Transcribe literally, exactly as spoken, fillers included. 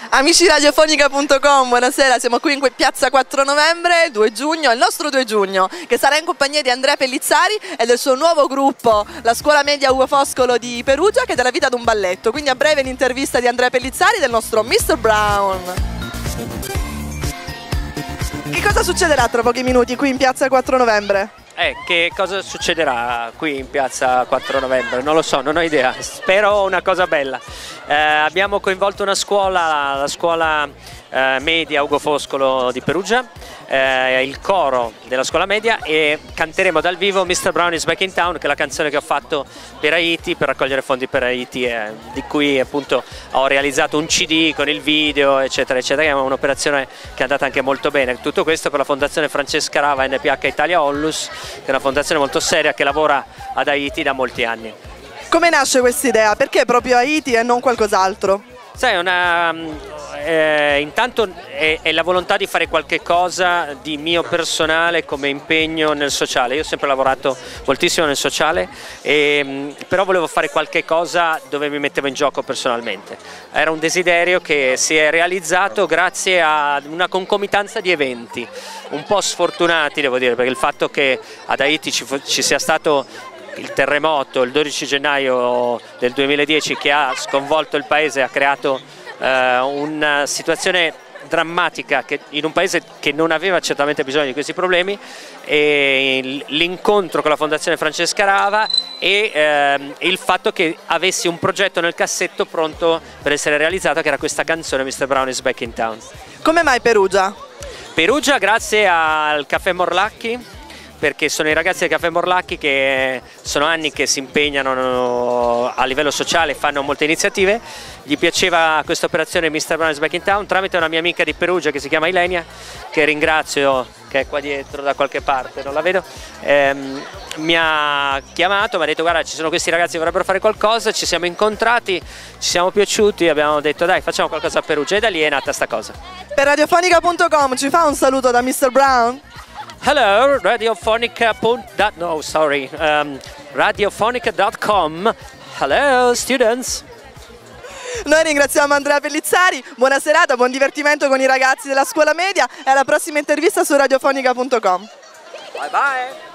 Amici radiofonica punto com, buonasera, siamo qui in piazza quattro novembre, due giugno, il nostro due giugno, che sarà in compagnia di Andrea Pellizzari e del suo nuovo gruppo, la scuola media Ugo Foscolo di Perugia, che dà la vita ad un balletto. Quindi a breve l'intervista di Andrea Pellizzari del nostro mister Brown. Che cosa succederà tra pochi minuti qui in piazza quattro novembre? Eh, che cosa succederà qui in piazza quattro novembre? Non lo so, non ho idea, spero una cosa bella. Eh, abbiamo coinvolto una scuola, la scuola eh, media Ugo Foscolo di Perugia, eh, il coro della scuola media, e canteremo dal vivo mister Brown is Back in Town, che è la canzone che ho fatto per Haiti, per raccogliere fondi per Haiti, eh, di cui appunto ho realizzato un C D con il video eccetera eccetera, che è un'operazione che è andata anche molto bene. Tutto questo per la fondazione Francesca Rava N P H Italia Onlus, che è una fondazione molto seria che lavora ad Haiti da molti anni. Come nasce questa idea? Perché proprio Haiti e non qualcos'altro? Sai, una, eh, intanto è, è la volontà di fare qualche cosa di mio personale come impegno nel sociale. Io ho sempre lavorato moltissimo nel sociale, e, però volevo fare qualche cosa dove mi mettevo in gioco personalmente. Era un desiderio che si è realizzato grazie a una concomitanza di eventi un po' sfortunati, devo dire, perché il fatto che ad Haiti ci, ci sia stato il terremoto il dodici gennaio del duemiladieci, che ha sconvolto il paese, ha creato eh, una situazione drammatica che, in un paese che non aveva certamente bisogno di questi problemi, e l'incontro con la fondazione Francesca Rava e eh, il fatto che avessi un progetto nel cassetto pronto per essere realizzato, che era questa canzone mister Brown is Back in Town. Come mai Perugia? Perugia grazie al Caffè Morlacchi, perché sono i ragazzi del Caffè Morlacchi che sono anni che si impegnano a livello sociale, fanno molte iniziative. Gli piaceva questa operazione mister Brown is Back in Town, tramite una mia amica di Perugia che si chiama Ilenia, che ringrazio, che è qua dietro da qualche parte, non la vedo, ehm, mi ha chiamato, mi ha detto guarda, ci sono questi ragazzi che vorrebbero fare qualcosa, ci siamo incontrati, ci siamo piaciuti, abbiamo detto dai, facciamo qualcosa a Perugia, e da lì è nata sta cosa. Per radiofonica punto com ci fa un saluto da mister Brown? Hello, radiofonica. No, sorry, um, radiofonica dot com. Hello, students. Noi ringraziamo Andrea Pellizzari, buona serata, buon divertimento con i ragazzi della scuola media e alla prossima intervista su radiofonica punto com. Bye bye.